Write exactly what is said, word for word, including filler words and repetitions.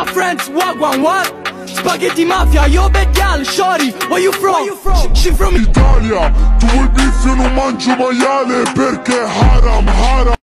my friends, wagwan, what? Spaghetti mafia, yo bad gal, shorty, where you from? Where you from? She from Italia, tu vuoi beef, io non mangio maiale perché haram, haram.